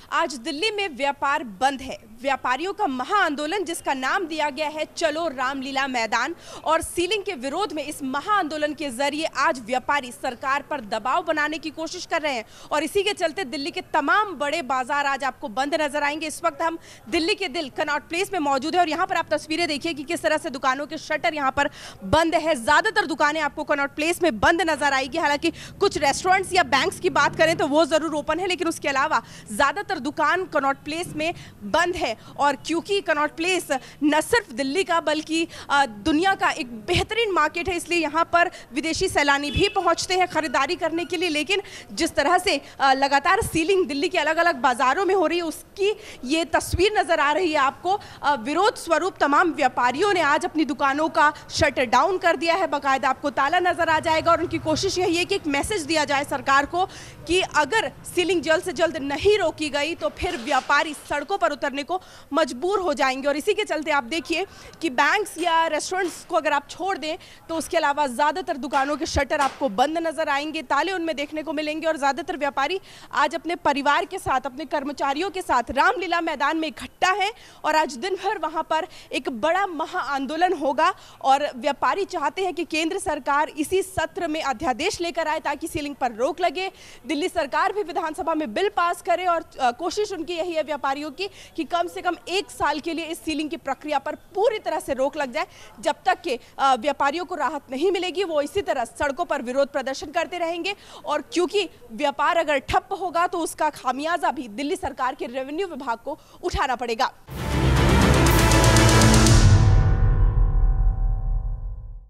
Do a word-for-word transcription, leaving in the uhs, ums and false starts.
आज दिल्ली में व्यापार बंद है। व्यापारियों का महा आंदोलन जिसका नाम दिया गया है चलो रामलीला मैदान, और सीलिंग के विरोध में इस महा आंदोलन के जरिए आज व्यापारी सरकार पर दबाव बनाने की कोशिश कर रहे हैं और इसी के चलते दिल्ली के तमाम बड़े बाजार आज आपको बंद नजर आएंगे। इस वक्त हम दिल्ली के दिल कनॉट प्लेस में मौजूद है और यहाँ पर आप तस्वीरें देखिए कि किस तरह से दुकानों के शटर यहाँ पर बंद है। ज्यादातर दुकानें आपको कनॉट प्लेस में बंद नजर आएगी। हालांकि कुछ रेस्टोरेंट्स या बैंक्स की बात करें तो वो जरूर ओपन है, लेकिन उसके अलावा ज्यादातर दुकान कनॉट प्लेस में बंद है। और क्योंकि कनॉट प्लेस न सिर्फ दिल्ली का बल्कि दुनिया का एक बेहतरीन मार्केट है, इसलिए यहाँ पर विदेशी सैलानी भी पहुँचते हैं खरीदारी करने के लिए। लेकिन जिस तरह से लगातार सीलिंग दिल्ली के अलग अलग बाजारों में हो रही है उसकी ये तस्वीर नजर आ रही है आपको। विरोध स्वरूप तमाम व्यापारियों ने आज अपनी दुकानों का शटर डाउन कर दिया है, बाकायदा आपको ताला नजर आ जाएगा। और उनकी कोशिश यही है कि एक मैसेज दिया जाए सरकार को कि अगर सीलिंग जल्द से जल्द नहीं रोकी गई तो फिर व्यापारी सड़कों पर उतरने को मजबूर हो जाएंगे। और इसी के चलते आप देखिए कि बैंक्स या रेस्टोरेंट्स को अगर आप छोड़ दें तो उसके अलावा ज़्यादातर दुकानों के शटर आपको बंद नजर आएंगे, ताले उनमें देखने को मिलेंगे। और ज़्यादातर व्यापारी आज अपने परिवार के साथ, अपने कर्मचारियों के साथ रामलीला मैदान में इकट्ठा है और आज दिन भर वहाँ पर एक बड़ा महा आंदोलन होगा। और व्यापारी चाहते हैं कि केंद्र सरकार इसी सत्र में अध्यादेश लेकर आए ताकि सीलिंग पर रोक लगे, दिल्ली सरकार भी विधानसभा में बिल पास करे। और कोशिश उनकी यही है व्यापारियों की कि कम से कम एक साल के लिए इस सीलिंग की प्रक्रिया पर पूरी तरह से रोक लग जाए। जब तक के व्यापारियों को राहत नहीं मिलेगी वो इसी तरह सड़कों पर विरोध प्रदर्शन करते रहेंगे। और क्योंकि व्यापार अगर ठप होगा तो उसका खामियाजा भी दिल्ली सरकार के रेवेन्यू विभाग को उठाना पड़ेगा।